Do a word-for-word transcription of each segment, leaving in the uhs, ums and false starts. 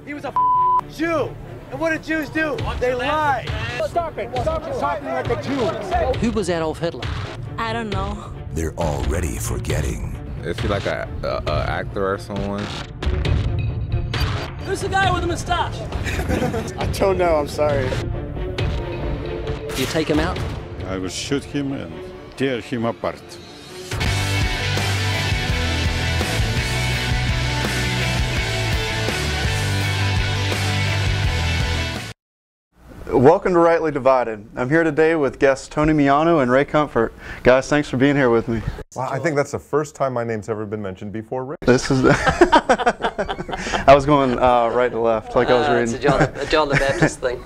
He was a Jew. And what did Jews do? They lie. Stop it. Stop talking like a Jew. Who was Adolf Hitler? I don't know. They're already forgetting. Is he like a, a, a actor or someone? Who's the guy with the mustache? I don't know, I'm sorry. You take him out? I will shoot him and tear him apart. Welcome to Rightly Divided. I'm here today with guests Tony Miano and Ray Comfort. Guys, thanks for being here with me. Wow, I think that's the first time my name's ever been mentioned before, Ray. This is. I was going uh, right to left, like uh, I was reading. It's a John, a John the Baptist thing.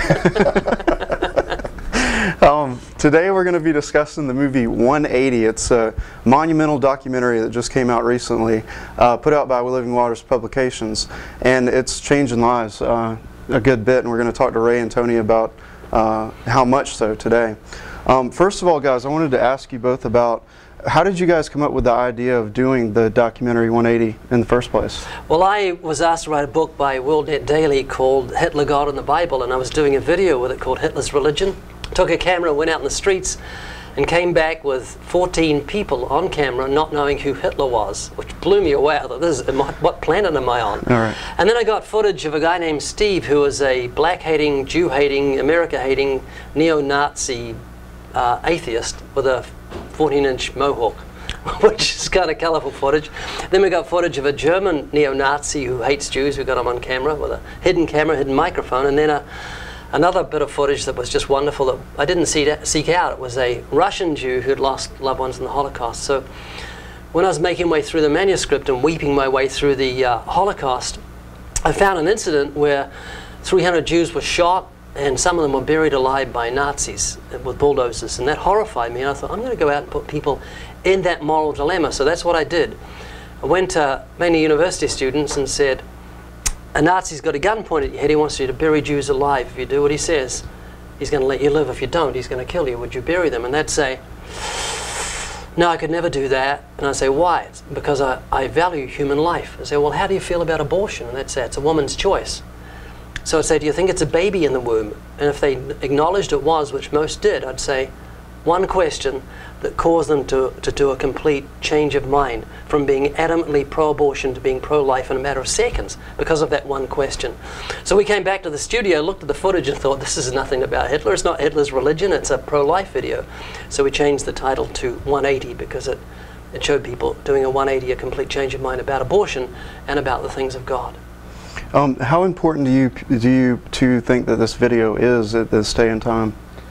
um, today we're going to be discussing the movie one eighty. It's a monumental documentary that just came out recently, uh, put out by Living Waters Publications, and it's changing lives uh, a good bit, and we're going to talk to Ray and Tony about uh, how much so today. Um, first of all, guys, I wanted to ask you both about how did you guys come up with the idea of doing the documentary one eighty in the first place? Well, I was asked to write a book by WorldNet Daily called Hitler, God and the Bible, and I was doing a video with it called Hitler's Religion. Took a camera, went out in the streets, and came back with fourteen people on camera not knowing who Hitler was, which blew me away. I thought, this is, what planet am I on? All right. And then I got footage of a guy named Steve, who was a black-hating, Jew-hating, America-hating, neo-Nazi uh, atheist with a fourteen inch mohawk, which is kind of colorful footage. Then we got footage of a German neo-Nazi who hates Jews. We got him on camera with a hidden camera, hidden microphone, and then a another bit of footage that was just wonderful that I didn't see that, seek out. It was a Russian Jew who'd lost loved ones in the Holocaust. So when I was making my way through the manuscript and weeping my way through the uh, Holocaust, I found an incident where three hundred Jews were shot and some of them were buried alive by Nazis with bulldozers, and that horrified me. And I thought, I'm going to go out and put people in that moral dilemma. So that's what I did. I went to many university students and said, a Nazi's got a gun pointed at your head. He wants you to bury Jews alive. If you do what he says, he's going to let you live. If you don't, he's going to kill you. Would you bury them? And they'd say, no, I could never do that. And I'd say, why? It's because I, I value human life. I'd say, well, how do you feel about abortion? And they'd say, it's a woman's choice. So I'd say, do you think it's a baby in the womb? And if they acknowledged it was, which most did, I'd say, one question that caused them to, to do a complete change of mind from being adamantly pro-abortion to being pro-life in a matter of seconds because of that one question. So we came back to the studio, looked at the footage and thought, this is nothing about Hitler. It's not Hitler's religion, it's a pro-life video. So we changed the title to one eighty because it, it showed people doing a one eighty, a complete change of mind about abortion and about the things of God. Um, how important do you, do you two think that this video is at this day and time?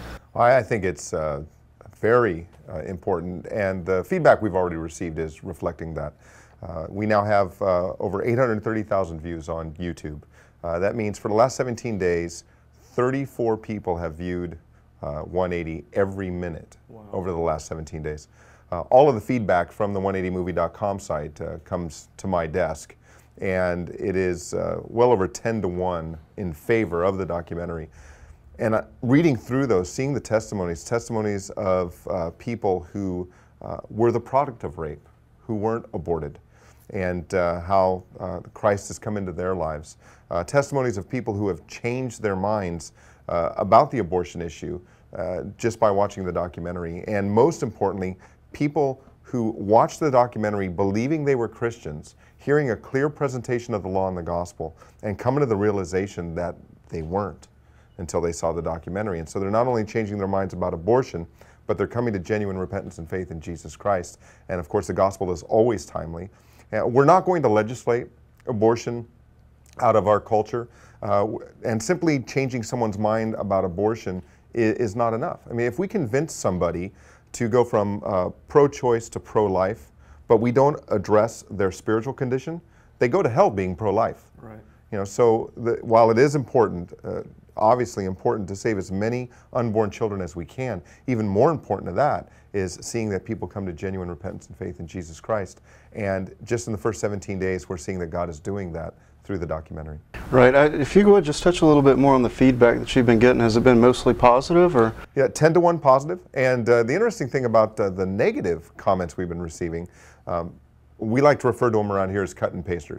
I think it's uh, very uh, important, and the feedback we've already received is reflecting that. Uh, we now have uh, over eight hundred thirty thousand views on YouTube. Uh, that means for the last seventeen days, thirty-four people have viewed uh, one eighty every minute. Wow. Over the last seventeen days. Uh, all of the feedback from the one eighty movie dot com site uh, comes to my desk, and it is uh, well over ten to one in favor of the documentary. And uh, reading through those, seeing the testimonies, testimonies of uh, people who uh, were the product of rape, who weren't aborted, and uh, how uh, Christ has come into their lives. Uh, testimonies of people who have changed their minds uh, about the abortion issue uh, just by watching the documentary. And most importantly, people who watched the documentary believing they were Christians, hearing a clear presentation of the law and the gospel, and coming to the realization that they weren't until they saw the documentary. And so they're not only changing their minds about abortion, but they're coming to genuine repentance and faith in Jesus Christ. And of course, the gospel is always timely. Uh, we're not going to legislate abortion out of our culture, uh, and simply changing someone's mind about abortion is, is not enough. I mean, if we convince somebody to go from uh, pro-choice to pro-life, but we don't address their spiritual condition, they go to hell being pro-life. Right. You know, so the, while it is important, uh, obviously important to save as many unborn children as we can, even more important to that is seeing that people come to genuine repentance and faith in Jesus Christ. And just in the first seventeen days, we're seeing that God is doing that through the documentary. Right. I, if you would just touch a little bit more on the feedback that you've been getting, has it been mostly positive, or? Yeah, ten to one positive. And uh, the interesting thing about uh, the negative comments we've been receiving, um, we like to refer to them around here as cut and pasters.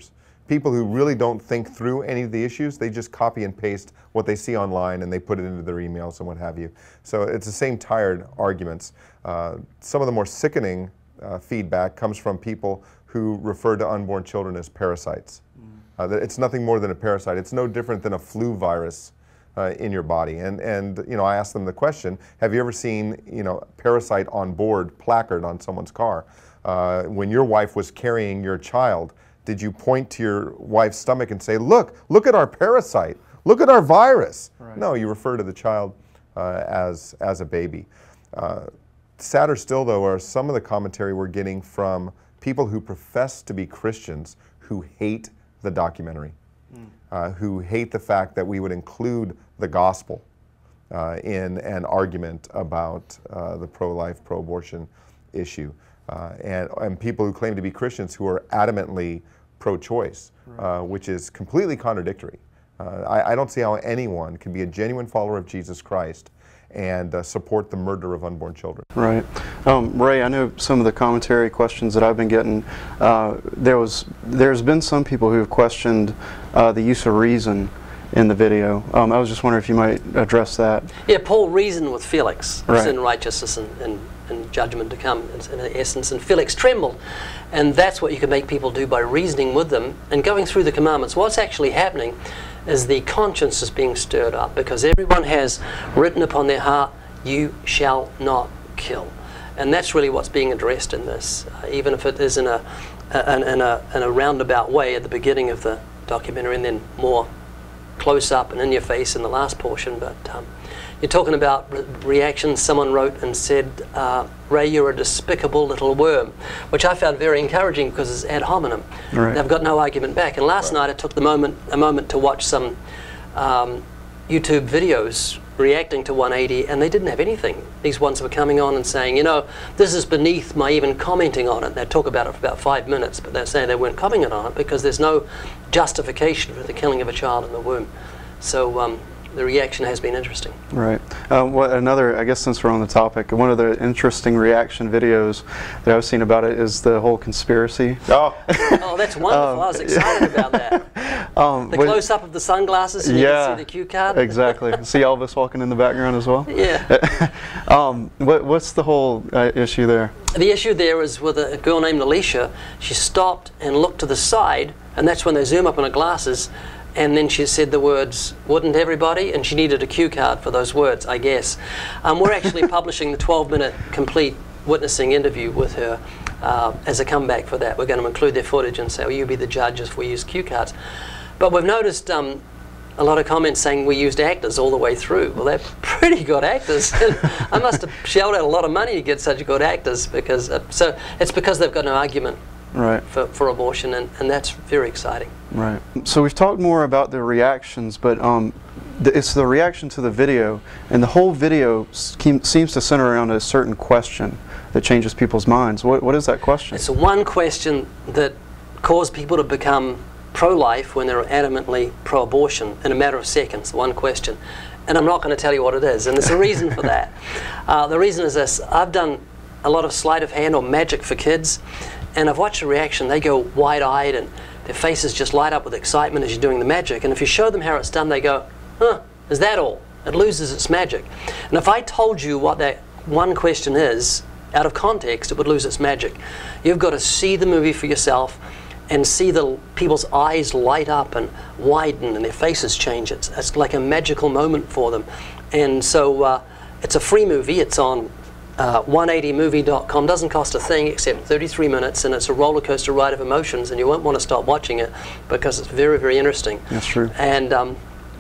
people who really don't think through any of the issues, they just copy and paste what they see online and they put it into their emails and what have you. So it's the same tired arguments. Uh, some of the more sickening uh, feedback comes from people who refer to unborn children as parasites. Mm. Uh, that it's nothing more than a parasite. It's no different than a flu virus uh, in your body. And, and you know, I asked them the question, have you ever seen, you know, parasite on board placard on someone's car? Uh, when your wife was carrying your child, did you point to your wife's stomach and say, look, look at our parasite, look at our virus? Right. No, you refer to the child uh, as, as a baby. Uh, sadder still, though, are some of the commentary we're getting from people who profess to be Christians who hate the documentary, mm. uh, who hate the fact that we would include the gospel uh, in an argument about uh, the pro-life, pro-abortion issue. Uh, and, and people who claim to be Christians who are adamantly pro-choice, right. uh, which is completely contradictory. Uh, I, I don't see how anyone can be a genuine follower of Jesus Christ and uh, support the murder of unborn children. Right. Um, Ray, I know some of the commentary questions that I've been getting, uh, there was, there's been some people who have questioned uh, the use of reason in the video. Um, I was just wondering if you might address that. Yeah, Paul reasoned with Felix, right. sin, righteousness, and, and, and judgment to come, in, in essence, and Felix trembled. And that's what you can make people do by reasoning with them and going through the commandments. What's actually happening is the conscience is being stirred up, because everyone has written upon their heart, you shall not kill. And that's really what's being addressed in this, uh, even if it is in a, a, in, a, in a roundabout way at the beginning of the documentary, and then more close up and in your face in the last portion. But um, you're talking about re reactions. Someone wrote and said, uh, Ray, you're a despicable little worm, which I found very encouraging because it's ad hominem. Right. They've got no argument back. And last right. night I took the moment, a moment to watch some um, YouTube videos reacting to one eighty, and they didn't have anything. These ones were coming on and saying, you know, this is beneath my even commenting on it. They talk about it for about five minutes, but they're saying they weren't commenting on it because there's no justification for the killing of a child in the womb. So um, the reaction has been interesting. Right. Uh, well, another, I guess since we're on the topic, one of the interesting reaction videos that I've seen about it is the whole conspiracy. Oh, oh that's wonderful. Um, I was excited about that. Um, the close-up of the sunglasses, and yeah, you can see the cue card. Exactly. See Elvis walking in the background as well? Yeah. um, what, what's the whole uh, issue there? The issue there is with a, a girl named Alicia. She stopped and looked to the side, and that's when they zoom up on her glasses, and then she said the words, wouldn't everybody? And she needed a cue card for those words, I guess. Um, we're actually publishing the twelve minute complete witnessing interview with her uh, as a comeback for that. We're going to include their footage and say, well, you be the judge if we use cue cards. But we've noticed um, a lot of comments saying we used actors all the way through. Well, they're pretty good actors. I must have shelled out a lot of money to get such good actors, because uh, so it's because they've got no argument right. for, for abortion, and, and that's very exciting. Right. So we've talked more about the reactions, but um, the, it's the reaction to the video, and the whole video seems to center around a certain question that changes people's minds. What, what is that question? It's one question that caused people to become pro-life when they're adamantly pro-abortion in a matter of seconds, one question. And I'm not going to tell you what it is, and there's a reason for that. Uh, the reason is this. I've done a lot of sleight of hand or magic for kids, and I've watched the reaction. They go wide-eyed, and their faces just light up with excitement as you're doing the magic. And if you show them how it's done, they go, huh, is that all? It loses its magic. And if I told you what that one question is, out of context, it would lose its magic. You've got to see the movie for yourself and see the people's eyes light up and widen and their faces change. It's, it's like a magical moment for them. And so uh, it's a free movie. It's on uh, one eighty movie dot com. Doesn't cost a thing except thirty-three minutes, and it's a roller coaster ride of emotions, and you won't want to stop watching it because it's very, very interesting. That's true. And um,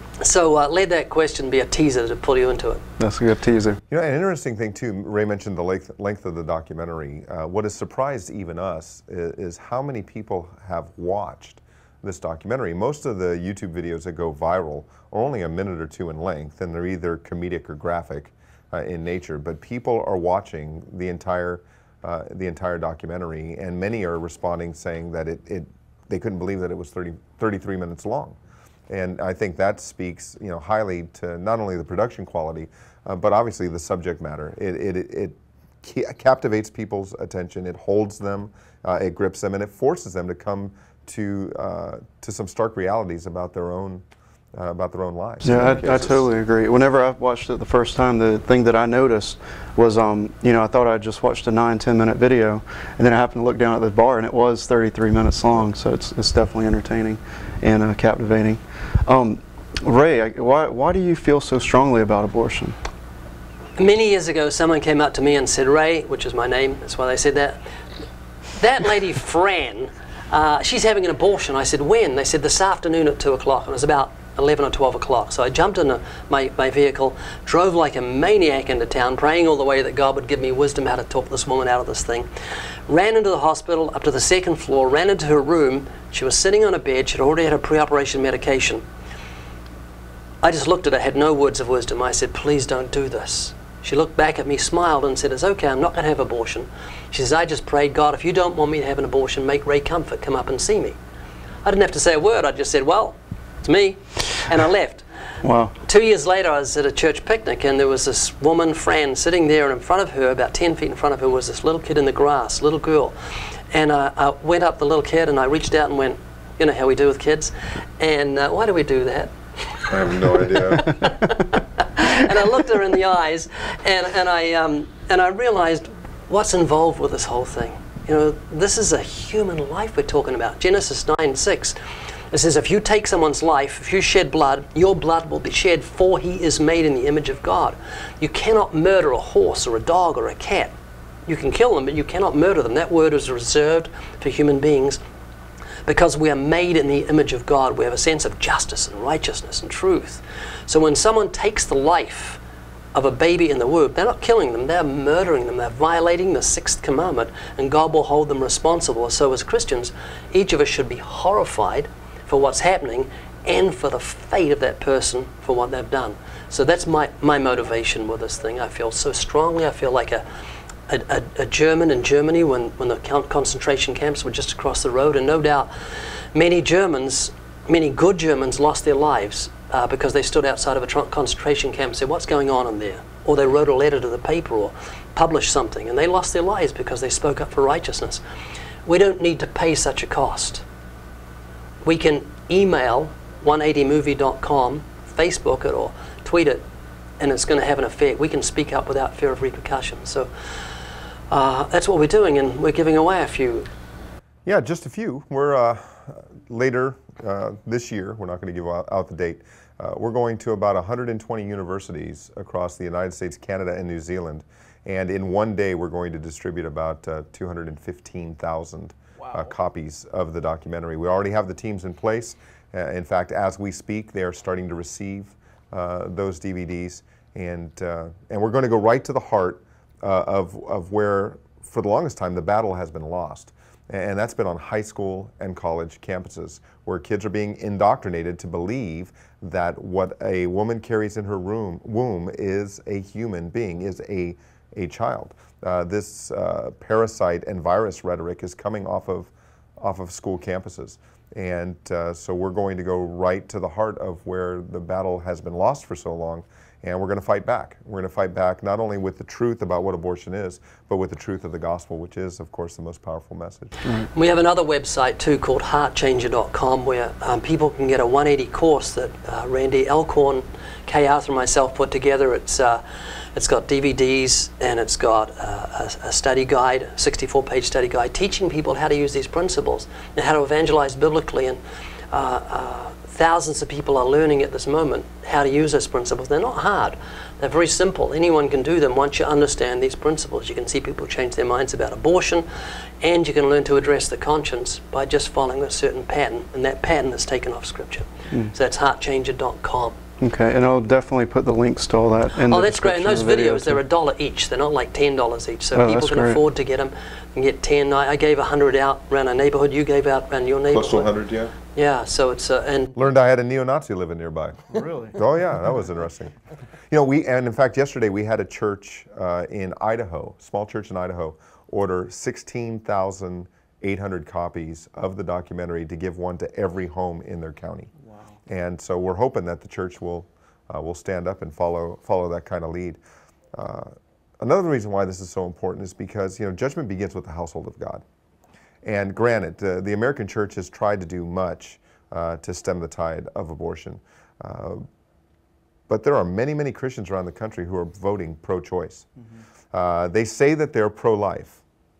so uh, let that question be a teaser to pull you into it. That's a good teaser. You know, an interesting thing too, Ray mentioned the length, length of the documentary. Uh, what has surprised even us is, is how many people have watched this documentary. Most of the YouTube videos that go viral are only a minute or two in length, and they're either comedic or graphic uh, in nature, but people are watching the entire, uh, the entire documentary, and many are responding saying that it, it they couldn't believe that it was thirty, thirty-three minutes long. And I think that speaks, you know, highly to not only the production quality, uh, but obviously the subject matter. It, it, it, it captivates people's attention, it holds them, uh, it grips them, and it forces them to come to uh, to some stark realities about their own uh, about their own lives. Yeah, I, I totally agree. Whenever I watched it the first time, the thing that I noticed was, um, you know, I thought I just watched a nine, ten minute video, and then I happened to look down at the bar, and it was thirty-three minutes long. So it's it's definitely entertaining and uh, captivating. Um, Ray, I, why why do you feel so strongly about abortion? Many years ago, someone came up to me and said, Ray, which is my name, that's why they said that, that lady Fran, uh, she's having an abortion. I said, when? They said, this afternoon at two o'clock, and it was about eleven or twelve o'clock. So I jumped in a, my, my vehicle, drove like a maniac into town, praying all the way that God would give me wisdom how to talk this woman out of this thing. Ran into the hospital, up to the second floor, ran into her room. She was sitting on a bed. She'd already had her pre-operation medication. I just looked at her, had no words of wisdom. I said, please don't do this. She looked back at me, smiled, and said, it's okay, I'm not going to have abortion. She says, I just prayed, God, if you don't want me to have an abortion, make Ray Comfort come up and see me. I didn't have to say a word. I just said, well, it's me. And I left. Wow. Two years later, I was at a church picnic, and there was this woman, Fran, sitting there, and in front of her, about ten feet in front of her, was this little kid in the grass, little girl. And uh, I went up the little kid, and I reached out and went, you know how we do with kids. And uh, why do we do that? I have no idea. And I looked her in the eyes, and, and, I, um, and I realized what's involved with this whole thing. You know, this is a human life we're talking about. Genesis nine six, it says, if you take someone's life, if you shed blood, your blood will be shed, for he is made in the image of God. You cannot murder a horse or a dog or a cat. You can kill them, but you cannot murder them. That word is reserved for human beings. Because we are made in the image of God, we have a sense of justice and righteousness and truth. So when someone takes the life of a baby in the womb, they're not killing them, they're murdering them, they're violating the sixth commandment, and God will hold them responsible. So as Christians, each of us should be horrified for what's happening and for the fate of that person for what they've done. So that's my, my motivation with this thing. I feel so strongly. I feel like a A, a, a German in Germany when, when the concentration camps were just across the road, and no doubt many Germans, many good Germans lost their lives uh, because they stood outside of a concentration camp and said, what's going on in there? Or they wrote a letter to the paper or published something, and they lost their lives because they spoke up for righteousness. We don't need to pay such a cost. We can email one eighty movie dot com, Facebook it, or tweet it, and it's going to have an effect. We can speak up without fear of repercussions. So uh, that's what we're doing, and we're giving away a few. Yeah, just a few. We're uh, later uh, this year, we're not going to give out, out the date, uh, we're going to about one hundred twenty universities across the United States, Canada, and New Zealand. And in one day, we're going to distribute about uh, two hundred fifteen thousand wow. uh, copies of the documentary. We already have the teams in place. Uh, in fact, as we speak, they are starting to receive uh, those D V Ds. And, uh, and we're going to go right to the heart uh, of, of where, for the longest time, the battle has been lost. And that's been on high school and college campuses, where kids are being indoctrinated to believe that what a woman carries in her room, womb is a human being, is a, a child. Uh, this uh, parasite and virus rhetoric is coming off of, off of school campuses. And uh, so we're going to go right to the heart of where the battle has been lost for so long, and we're going to fight back. We're going to fight back not only with the truth about what abortion is, but with the truth of the gospel, which is, of course, the most powerful message. Mm-hmm. We have another website, too, called heart changer dot com, where um, people can get a one eighty course that uh, Randy Elkhorn, Kay Arthur, and myself put together. It's, uh, it's got D V Ds, and it's got uh, a, a study guide, a sixty-four page study guide, teaching people how to use these principles and how to evangelize biblically. And uh, uh, thousands of people are learning at this moment how to use those principles. They're not hard. They're very simple. Anyone can do them once you understand these principles. You can see people change their minds about abortion, and you can learn to address the conscience by just following a certain pattern, and that pattern is taken off Scripture. Mm. So that's heart changer dot com. Okay, and I'll definitely put the links to all that in oh, the that's great. And those the video videos, they're a dollar each. They're not like ten dollars each. So oh, people can great. afford to get them and get ten. I, I gave a hundred out around our neighborhood. You gave out around your neighborhood. Close to a hundred, yeah. Yeah, so it's uh, and learned I had a neo-Nazi living nearby. Really? Oh yeah, that was interesting. You know, we and in fact yesterday we had a church uh, in Idaho, small church in Idaho, order sixteen thousand eight hundred copies of the documentary to give one to every home in their county. Wow. And so we're hoping that the church will uh, will stand up and follow follow that kind of lead. Uh, another reason why this is so important is because, you know, judgment begins with the household of God. And granted, uh, the American church has tried to do much uh, to stem the tide of abortion. Uh, but there are many, many Christians around the country who are voting pro-choice. Mm-hmm. uh, they say that they're pro-life,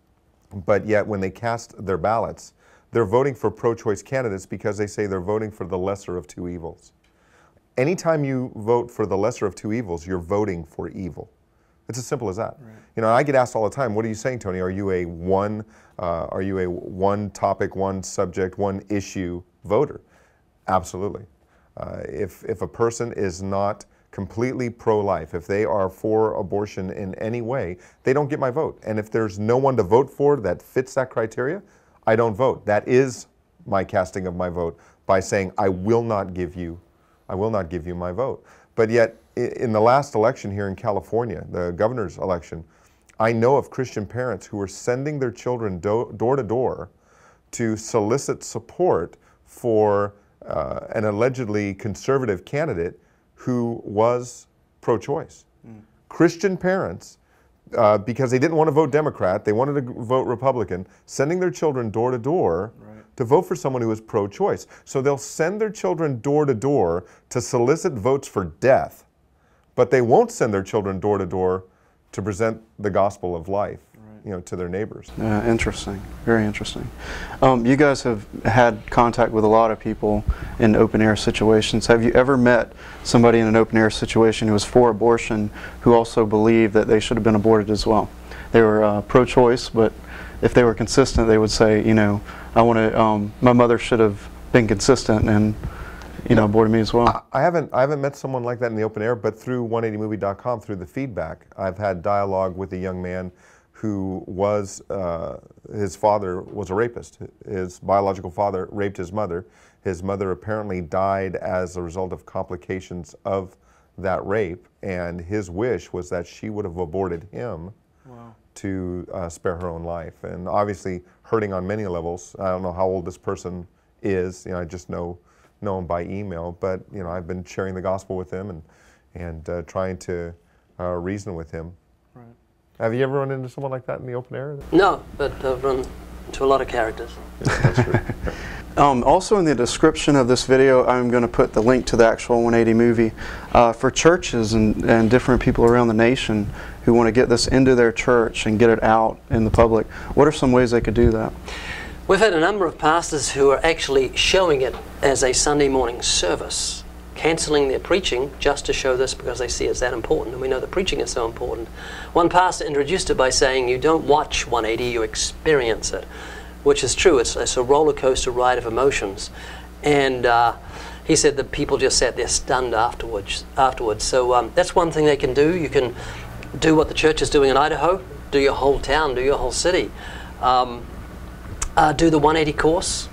but yet when they cast their ballots, they're voting for pro-choice candidates because they say they're voting for the lesser of two evils. Anytime you vote for the lesser of two evils, you're voting for evil. It's as simple as that. Right. You know, I get asked all the time, what are you saying, Tony? Are you a one, uh, are you a one topic, one subject, one issue voter? Absolutely. Uh, if, if a person is not completely pro-life, if they are for abortion in any way, they don't get my vote. And if there's no one to vote for that fits that criteria, I don't vote. That is my casting of my vote by saying I will not give you, I will not give you my vote. But yet, in the last election here in California, the governor's election, I know of Christian parents who are sending their children do door to door to solicit support for uh, an allegedly conservative candidate who was pro-choice. Mm. Christian parents, uh, because they didn't want to vote Democrat, they wanted to vote Republican, sending their children door to door to vote for someone who is pro-choice. So they'll send their children door to door to solicit votes for death, but they won't send their children door to door to present the gospel of life, right, you know, to their neighbors. Uh, interesting, very interesting. Um, you guys have had contact with a lot of people in open air situations. Have you ever met somebody in an open air situation who was for abortion who also believed that they should have been aborted as well? They were uh, pro-choice, but if they were consistent, they would say, you know, I want to, um, my mother should have been consistent and, you know, aborted me as well. I haven't, I haven't met someone like that in the open air, but through one eighty movie dot com, through the feedback, I've had dialogue with a young man who was, uh, his father was a rapist. His biological father raped his mother. His mother apparently died as a result of complications of that rape, and his wish was that she would have aborted him. Wow. To uh, spare her own life, and obviously hurting on many levels. I don't know how old this person is. You know, I just know know him by email. But you know, I've been sharing the gospel with him and and uh, trying to uh, reason with him. Right. Have you ever run into someone like that in the open air? No, but I've run into a lot of characters. Yeah, that's true. Um, also in the description of this video, I'm going to put the link to the actual one eighty movie. Uh, for churches and, and different people around the nation who want to get this into their church and get it out in the public, what are some ways they could do that? We've had a number of pastors who are actually showing it as a Sunday morning service, cancelling their preaching just to show this because they see it's that important, and we know the preaching is so important. One pastor introduced it by saying, you don't watch one eighty, you experience it. Which is true. It's, it's a roller coaster ride of emotions, and uh, he said that people just sat there stunned afterwards. Afterwards, so um, that's one thing they can do. You can do what the church is doing in Idaho. Do your whole town. Do your whole city. Um, uh, do the one eighty course.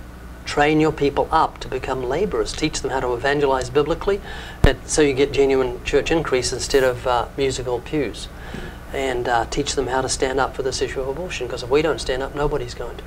Train your people up to become laborers. Teach them how to evangelize biblically, and so you get genuine church increase instead of uh, musical pews. And uh, teach them how to stand up for this issue of abortion, because if we don't stand up, nobody's going to.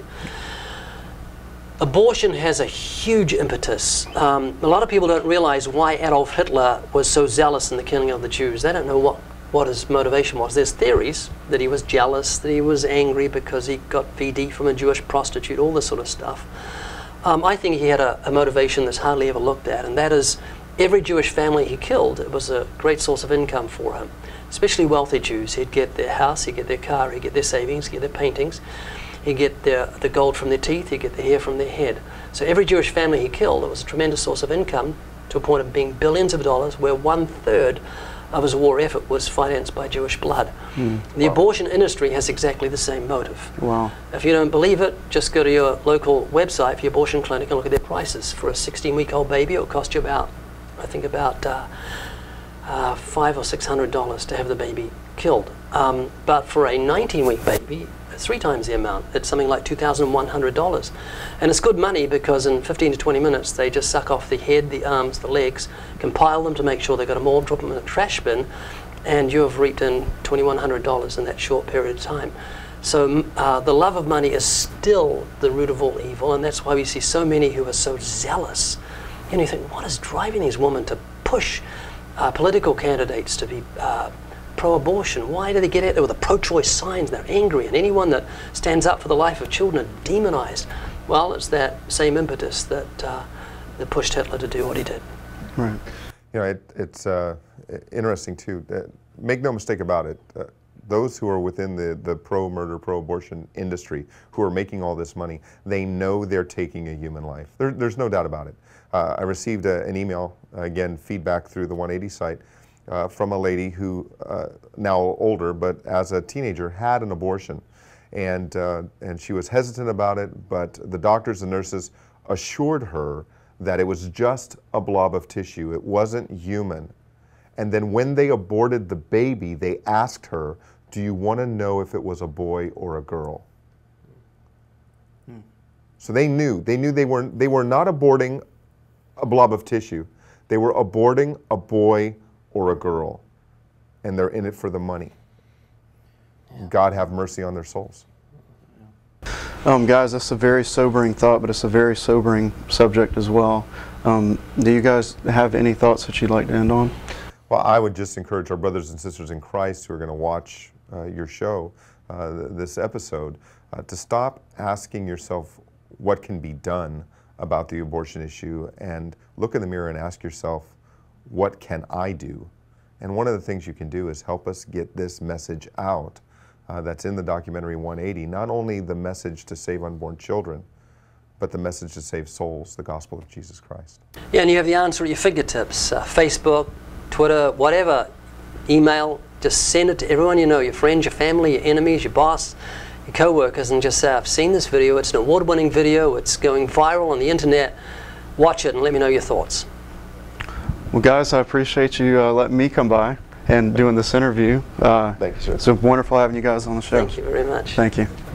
Abortion has a huge impetus. Um, a lot of people don't realize why Adolf Hitler was so zealous in the killing of the Jews. They don't know what, what his motivation was. There's theories that he was jealous, that he was angry because he got V D from a Jewish prostitute, all this sort of stuff. Um, I think he had a, a motivation that's hardly ever looked at, and that is every Jewish family he killed, it was a great source of income for him. Especially wealthy Jews. He'd get their house, he'd get their car, he'd get their savings, he'd get their paintings, he'd get their, the gold from their teeth, he'd get the hair from their head. So every Jewish family he killed, it was a tremendous source of income to a point of being billions of dollars, where one third of his war effort was financed by Jewish blood. Mm. The wow. abortion industry has exactly the same motive. Wow. If you don't believe it, just go to your local website for your abortion clinic and look at their prices. For a sixteen week old baby, it'll cost you about, I think about, uh, Uh, five or six hundred dollars to have the baby killed, um, but for a nineteen week baby, it's three times the amount. It's something like two thousand one hundred dollars, and it's good money because in fifteen to twenty minutes they just suck off the head, the arms, the legs, compile them to make sure they've got them all, drop them in a trash bin, and you have reaped in twenty-one hundred dollars in that short period of time. So uh, the love of money is still the root of all evil, and that's why we see so many who are so zealous. And you think, what is driving these women to push Uh, political candidates to be uh, pro-abortion? Why do they get out there with the pro-choice signs? They're angry, and anyone that stands up for the life of children are demonized. Well, it's that same impetus that, uh, that pushed Hitler to do what he did. Right. You know, it, it's uh, interesting too. Uh, make no mistake about it. Uh, those who are within the, the pro-murder, pro-abortion industry, who are making all this money, they know they're taking a human life. There, there's no doubt about it. Uh, I received a, an email, uh, again, feedback through the one eighty site, uh, from a lady who, uh, now older, but as a teenager, had an abortion. And, uh, and she was hesitant about it, but the doctors and nurses assured her that it was just a blob of tissue. It wasn't human. And then when they aborted the baby, they asked her, do you want to know if it was a boy or a girl? Hmm. So they knew. They knew they were, they were not aborting a blob of tissue. They were aborting a boy or a girl. And they're in it for the money. Yeah. God have mercy on their souls. Um, guys, that's a very sobering thought, but it's a very sobering subject as well. Um, do you guys have any thoughts that you'd like to end on? Well, I would just encourage our brothers and sisters in Christ who are going to watch uh, your show, uh, th this episode, uh, to stop asking yourself what can be done about the abortion issue and look in the mirror and ask yourself, what can I do? And one of the things you can do is help us get this message out uh, that's in the documentary one eighty, not only the message to save unborn children, but the message to save souls, the gospel of Jesus Christ. Yeah, and you have the answer at your fingertips. Uh, Facebook, Twitter, whatever, email, just send it to everyone you know, your friends, your family, your enemies, your boss, your co-workers, and just say, I've seen this video, it's an award-winning video, it's going viral on the internet, watch it and let me know your thoughts. Well guys, I appreciate you uh, letting me come by and doing this interview. Uh, Thank you, sir. It's wonderful having you guys on the show. Thank you very much. Thank you.